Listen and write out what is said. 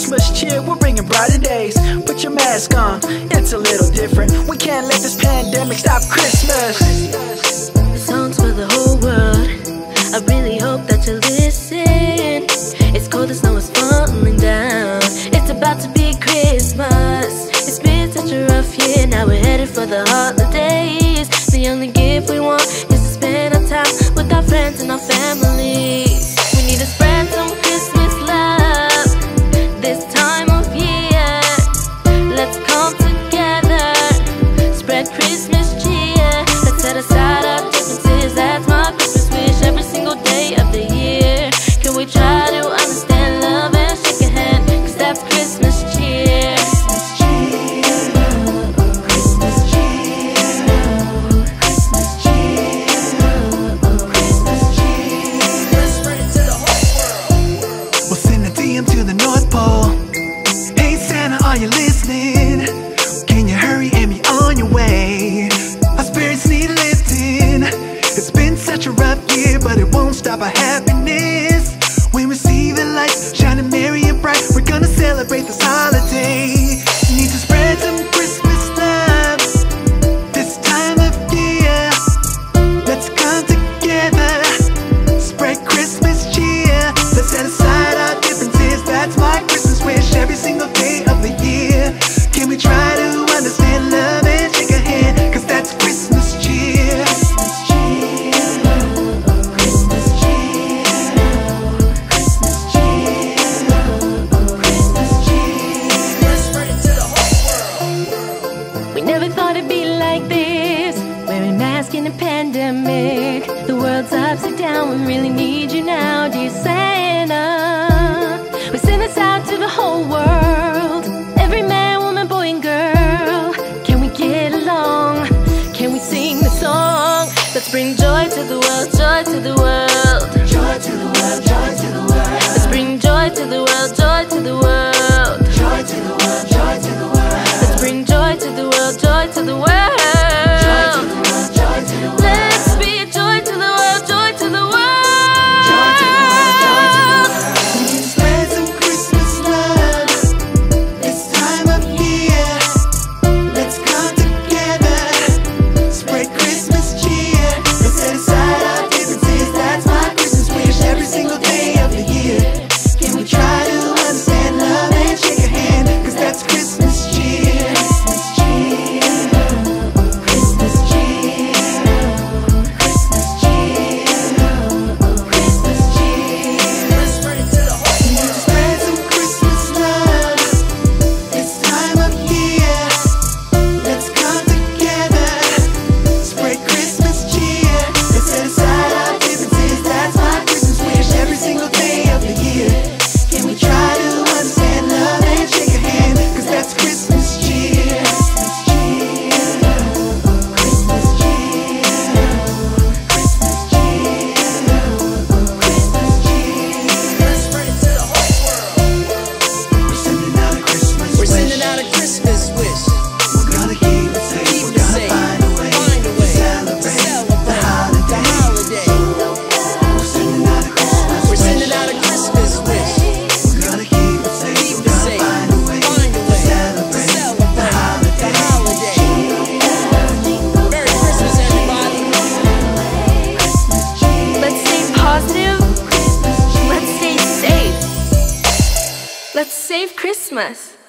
Christmas cheer, we're bringing brighter days. Put your mask on, it's a little different. We can't let this pandemic stop Christmas. This song's for the whole world. I really hope that you listen. It's cold, the snow is falling down. It's about to be Christmas. It's been such a rough year, now we're headed for the holidays. The only gift we want is to spend our time with our friends and our families. We need to spread some Christmas love this time of year. Let's come together, spread Christmas cheer. Let's set aside our differences, that's my Christmas wish. Every single day of the year, can we try to understand love and shake a hand? Cause that's Christmas cheer. To the North Pole. Hey Santa, are you listening? Can you hurry and be on your way? Our spirits need lifting. It's been such a rough year, but it won't stop our happiness. When we see the lights shining merry and bright, we're gonna celebrate this holiday. We need to spread some Christmas love this time of year. Let's come together, spread Christmas cheer. Let's set aside our differences, that's my Christmas wish. Every single day of the year, can we try to understand love and shake a hand? Cause that's Christmas cheer. Christmas cheer, Christmas cheer, Christmas cheer, Christmas cheer. Let's spread it to the whole world. We never thought it'd be like this, wearing masks in a pandemic. The world's upside down, we really need you now, dear Santa. We send this out to the whole world, every man, woman, boy and girl. Can we get along? Can we sing the song? Let's bring joy to the world, joy to the world. Joy to the world, joy to the world. Let's bring joy to the world, joy to the world. Joy to the world, joy to the world. Let's bring joy to the world, joy to the world. Joy to the world, joy to the world. Let's be a joy to the world, joy to the world. Joy to the world, joy to the world. We need to spread some Christmas love this time of year. Let's come together, spread Christmas cheer. Let's set aside our differences, that's my Christmas wish. Every single day of the year, can we try to understand love and shake a hand? Cause that's Christmas cheer. Christmas cheer, Christmas cheer, Christmas cheer, Christmas cheer. Let's spread it to the whole world. We need to spread some Christmas love this time of year. Let's come together, spread Christmas cheer. Let's set aside our differences, that's my Christmas wish. Every single day of the year, can we try to understand love and shake a hand? Cause that's Christmas cheer. Christmas cheer, Christmas cheer, Christmas cheer, Christmas cheer. Let's spread it to the whole world. We're sending out a Christmas wish. We're sending out a Christmas wish. We're gonna keep it safe. Keep We're it gonna safe. find a way to celebrate the holiday. We're sending out a Christmas We're wish. sending out a Christmas wish. We're gonna keep it safe. Keep We're it gonna safe. find a way to celebrate the holiday. Merry Christmas, everybody. Let's stay positive. Let's stay safe. Let's save Christmas.